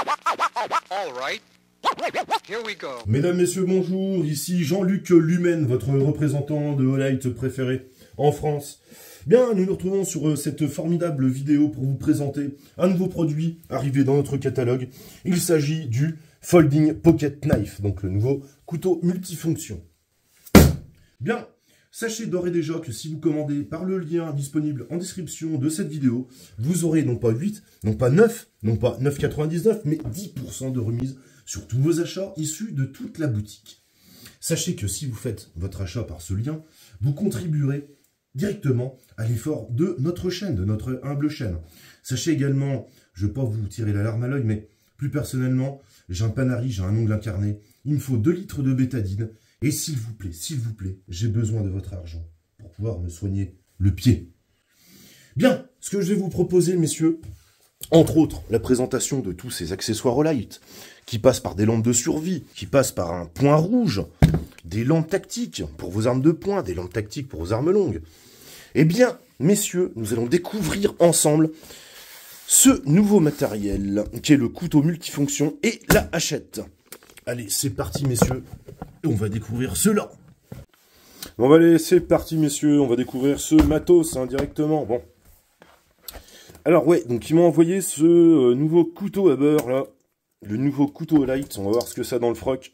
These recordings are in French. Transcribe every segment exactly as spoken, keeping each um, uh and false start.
All right. Here we go. Mesdames, messieurs, bonjour, ici Jean-Luc Lumen, votre représentant de Olight préféré en France. Bien, nous nous retrouvons sur cette formidable vidéo pour vous présenter un nouveau produit arrivé dans notre catalogue. Il s'agit du Folding Pocket Knife, donc le nouveau couteau multifonction. Bien, sachez d'ores et déjà que si vous commandez par le lien disponible en description de cette vidéo, vous aurez non pas huit, non pas neuf, non pas neuf virgule quatre-vingt-dix-neuf, mais dix pour cent de remise sur tous vos achats issus de toute la boutique. Sachez que si vous faites votre achat par ce lien, vous contribuerez directement à l'effort de notre chaîne, de notre humble chaîne. Sachez également, je ne veux pas vous tirer la larme à l'œil, mais plus personnellement, j'ai un panari, j'ai un ongle incarné, il me faut deux litres de bétadine, et s'il vous plaît, s'il vous plaît, j'ai besoin de votre argent pour pouvoir me soigner le pied. Bien, ce que je vais vous proposer, messieurs, entre autres, la présentation de tous ces accessoires Olight, qui passent par des lampes de survie, qui passent par un point rouge, des lampes tactiques pour vos armes de poing, des lampes tactiques pour vos armes longues. Eh bien, messieurs, nous allons découvrir ensemble ce nouveau matériel, qui est le couteau multifonction et la hachette. Allez, c'est parti, messieurs, et on va découvrir cela. Bon, allez, c'est parti, messieurs, on va découvrir ce matos, hein, directement. Bon. Alors, ouais, donc ils m'ont envoyé ce euh, nouveau couteau à beurre, là. Le nouveau couteau Olight, on va voir ce que ça a dans le froc.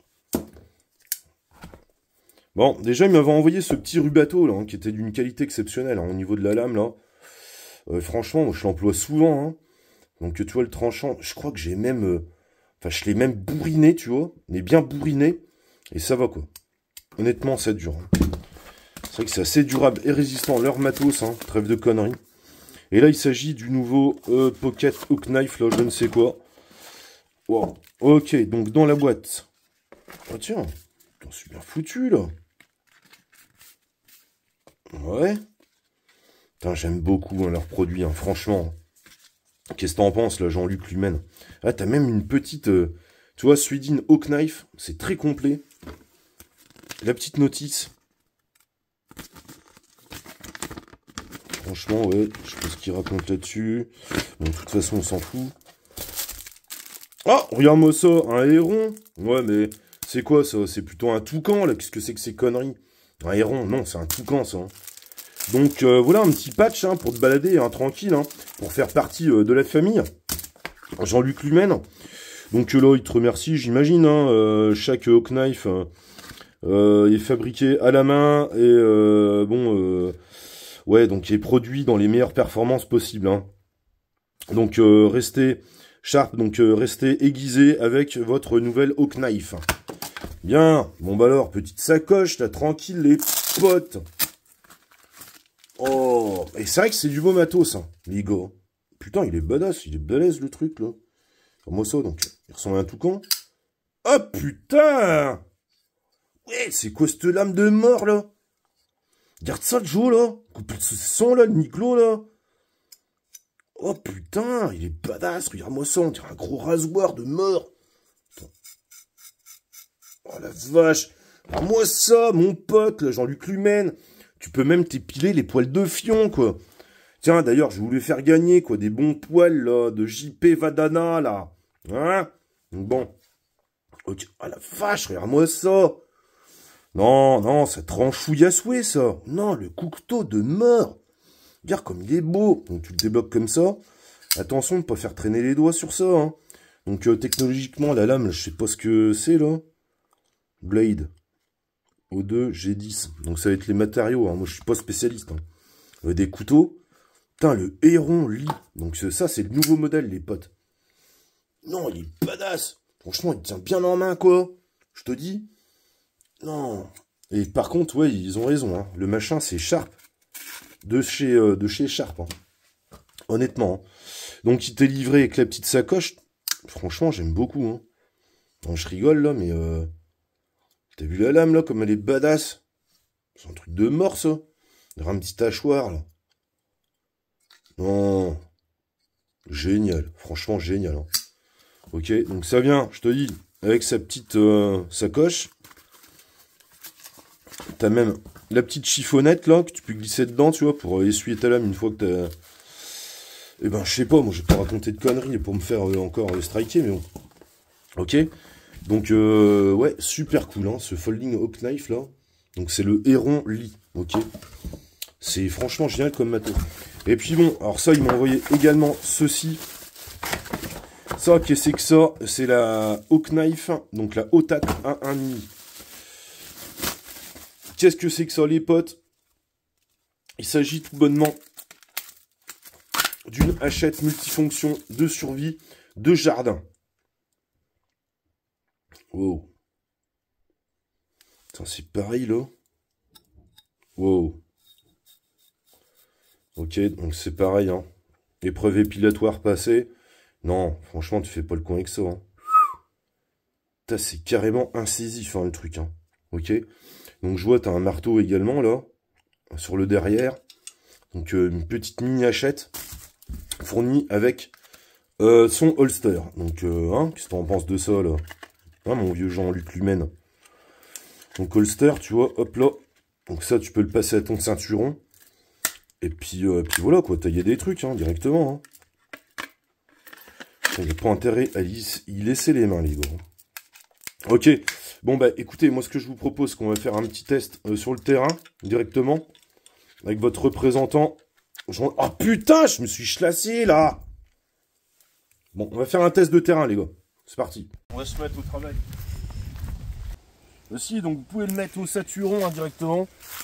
Bon, déjà, il m'avait envoyé ce petit rubato, là, hein, qui était d'une qualité exceptionnelle, hein, au niveau de la lame, là. Euh, franchement, moi, je l'emploie souvent, hein. Donc, tu vois, le tranchant, je crois que j'ai même... Euh, enfin, je l'ai même bourriné, tu vois. Mais bien bourriné. Et ça va, quoi. Honnêtement, c'est dur. Hein. C'est vrai que c'est assez durable et résistant. Leur matos, hein. Trêve de conneries. Et là, il s'agit du nouveau euh, Pocket Hook Knife, là, je ne sais quoi. Wow. Ok, donc dans la boîte. Oh tiens, c'est bien foutu, là. Ouais. J'aime beaucoup hein, leurs produits, hein, franchement. Qu'est-ce que t'en penses, là, Jean-Luc Lumen? Ah, t'as même une petite... Euh, tu vois, Sweden Hook Knife. C'est très complet. La petite notice. Franchement, ouais, je sais pas ce qu'il raconte là-dessus. Bon, de toute façon, on s'en fout. Ah, regarde-moi ça, un héron. Ouais, mais c'est quoi, ça? C'est plutôt un toucan, là. Qu'est-ce que c'est que ces conneries? Un héron, non, c'est un toucan, ça. Hein. Donc, euh, voilà, un petit patch, hein, pour te balader, hein, tranquille, hein, pour faire partie euh, de la famille. Jean-Luc Lumen. Donc, euh, là, il te remercie, j'imagine, hein, euh, chaque Hook Knife euh, est fabriqué à la main et, euh, bon... Euh, ouais, donc il est produit dans les meilleures performances possibles. Hein. Donc euh, restez sharp, donc euh, restez aiguisé avec votre nouvelle Hook Knife. Bien, bon bah alors, petite sacoche, là, tranquille les potes. Oh, et c'est vrai que c'est du beau matos, hein, les gars. Putain, il est badass, il est balèze le truc, là. Comme ça, donc, il ressemble à un toucan. Oh putain! Ouais, c'est quoi cette lame de mort, là? Regarde ça, le Joe, là. Coupe ce son, là, le Niclo, là. Oh, putain, il est badass. Regarde-moi ça, on dirait un gros rasoir de mort. Attends. Oh, la vache. Regarde-moi ça, mon pote, là, Jean-Luc Lumen. Tu peux même t'épiler les poils de fion, quoi. Tiens, d'ailleurs, je voulais faire gagner, quoi, des bons poils, là, de J P Vadana, là. Hein? Bon. Ok. Oh, la vache, regarde-moi ça. Non, non, ça tranchouille à souhait, ça. Non, le couteau de mort. Regarde comme il est beau. Donc, tu le débloques comme ça. Attention de ne pas faire traîner les doigts sur ça. Hein. Donc, euh, technologiquement, la lame, je sais pas ce que c'est, là. Blade. O deux G dix. Donc, ça va être les matériaux. Hein. Moi, je suis pas spécialiste. Hein. Euh, des couteaux. Putain, le héron lit. Donc, ça, c'est le nouveau modèle, les potes. Non, il est badass. Franchement, il tient bien en main, quoi. Je te dis... Non. Et par contre, ouais, ils ont raison. Hein. Le machin, c'est Sharp. De chez, euh, de chez Sharp. Hein. Honnêtement. Hein. Donc, il t'est livré avec la petite sacoche. Franchement, j'aime beaucoup. Hein. Non, je rigole, là, mais... Euh... T'as vu la lame, là, comme elle est badass? C'est un truc de mort, ça. Il y aura un petit hachoir, là. Non. Génial. Franchement, génial. Hein. Ok, donc ça vient, je te dis, avec sa petite euh, sacoche. T'as même la petite chiffonnette là que tu peux glisser dedans, tu vois, pour essuyer ta lame une fois que t'as Eh ben, je sais pas, moi, je vais pas raconter de conneries pour me faire euh, encore euh, striker, mais bon. Ok. Donc, euh, ouais, super cool, hein, ce Folding Hawk Knife, là. Donc, c'est le Héron Lee, ok. C'est franchement génial comme matos. Et puis, bon, alors ça, ils m'ont envoyé également ceci. Ça, qu'est-ce que c'est que ça? C'est la Hawk Knife, donc la Otat un un Mini. Qu'est-ce que c'est que ça, les potes? Il s'agit tout bonnement d'une hachette multifonction de survie de jardin. Wow. C'est pareil là. Wow. Ok, donc c'est pareil. Hein. Épreuve épilatoire passée. Non, franchement, tu fais pas le con avec ça. Hein. C'est carrément incisif hein, le truc. Hein. Ok. Donc je vois, tu as un marteau également là. Sur le derrière. Donc euh, une petite mini hachette. Fournie avec euh, son holster. Donc, euh, hein, qu'est-ce que t'en penses de ça là? Hein, mon vieux Jean-Luc Lumen. Donc holster, tu vois, hop là. Donc ça, tu peux le passer à ton ceinturon. Et puis, euh, puis voilà, quoi, tailler des trucs, hein, directement. Hein. Il n'y a pas intérêt à y, y laisser les mains, les gars. Ok, bon, bah écoutez, moi, ce que je vous propose, c'est qu'on va faire un petit test euh, sur le terrain, directement, avec votre représentant. Jean... Oh putain, je me suis chlassé, là. Bon, on va faire un test de terrain, les gars. C'est parti. On va se mettre au travail. Aussi, donc vous pouvez le mettre au saturon hein, directement.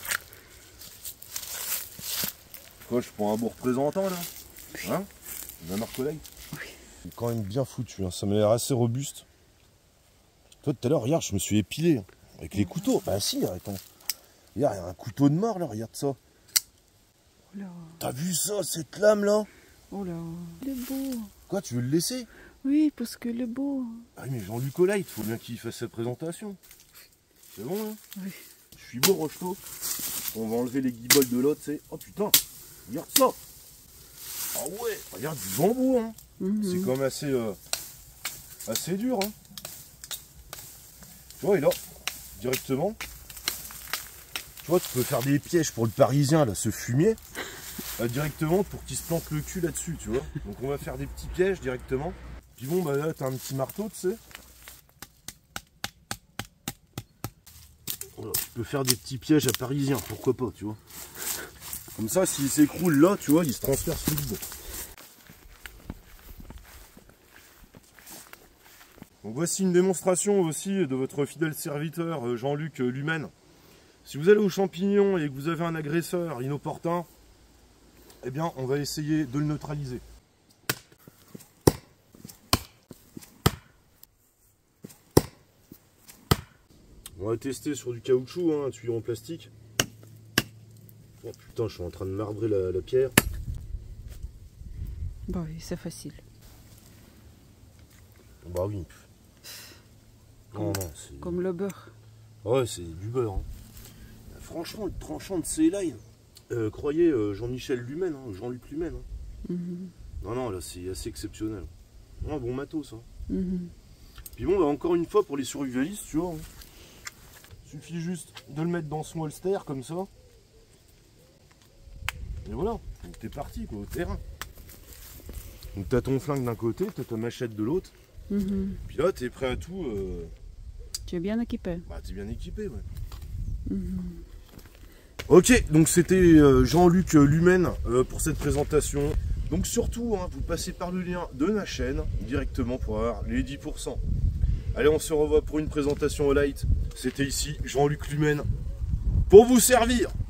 Quoi, je prends un beau représentant là. Oui. Hein, un collègue. Oui. C'est quand même bien foutu, hein. Ça m'a l'air assez robuste. Toi tout à l'heure, regarde, je me suis épilé hein, avec les couteaux. Bah si, attends. Regarde, il y a un couteau de mort là, regarde ça. Oh t'as vu ça, cette lame là? Oh là, il est beau. Quoi, tu veux le laisser? Oui, parce que le beau. Ah mais Jean-Luc Olay, il faut bien qu'il fasse sa présentation. C'est bon, hein? Oui. Je suis beau, Rocheteau. On va enlever les guibolles de l'autre, c'est... Oh putain, regarde ça. Ah ouais, regarde du bambou, hein. Mm-hmm. C'est quand même assez... Euh, assez dur, hein. Tu vois, et là, directement... Tu vois, tu peux faire des pièges pour le Parisien, là, ce fumier. Là, directement, pour qu'il se plante le cul là-dessus, tu vois. Donc on va faire des petits pièges, directement. Puis bon, bah là, t'as un petit marteau, tu sais. Voilà, tu peux faire des petits pièges à Parisien, pourquoi pas, tu vois. Comme ça, s'il s'écroule là, tu vois, il se transperce le vide. Donc voici une démonstration aussi de votre fidèle serviteur Jean-Luc Lumen. Si vous allez aux champignons et que vous avez un agresseur inopportun, eh bien, on va essayer de le neutraliser. On va tester sur du caoutchouc, hein, un tuyau en plastique. Oh putain, je suis en train de marbrer la, la pierre. Bah oui, c'est facile. Bah oui. Comme, non, non, c'est... Comme le beurre. Ouais, c'est du beurre. Hein. Franchement, le tranchant de ces lines, euh, croyez euh, Jean-Michel Lumen, hein, Jean-Luc Lumen. Hein. Mm-hmm. Non, non, là, c'est assez exceptionnel. Oh, bon matos, ça. Hein. Mm-hmm. Puis bon, bah, encore une fois, pour les survivalistes, tu vois... Hein. Suffit juste de le mettre dans son holster comme ça. Et voilà, donc t'es parti quoi, au terrain. Donc t'as ton flingue d'un côté, t'as ta machette de l'autre. Mm-hmm. Puis là t'es prêt à tout. Euh... Tu es bien équipé. Bah t'es bien équipé, ouais. Mm-hmm. Ok, donc c'était euh, Jean-Luc Lumen euh, pour cette présentation. Donc surtout, hein, vous passez par le lien de ma chaîne directement pour avoir les dix pour cent. Allez, on se revoit pour une présentation au light. C'était ici Jean-Luc Lumen pour vous servir.